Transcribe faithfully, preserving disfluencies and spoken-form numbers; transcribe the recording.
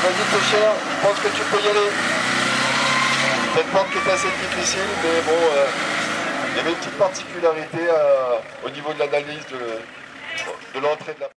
Vas-y Péchère, je pense que tu peux y aller. Cette pente qui est assez difficile, mais bon, euh, il y avait une petite particularité euh, au niveau de l'analyse de, de l'entrée de la...